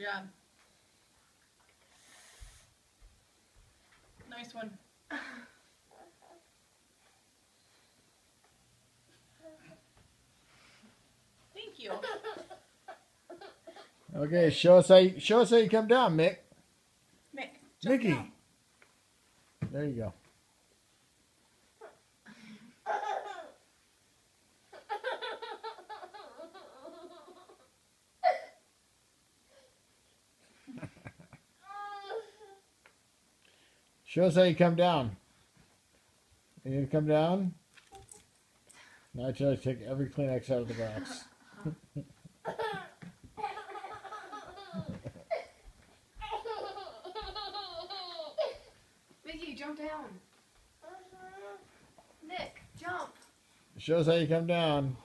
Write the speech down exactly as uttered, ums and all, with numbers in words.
job. Nice one. Thank you. Okay, show us how you, show us how you come down, Mick. Mick, jump Mickey. down. There you go. Show us how you come down. You gonna come down? Now I try to take every Kleenex out of the box. Mickey, jump down. Nick, jump. Show us how you come down.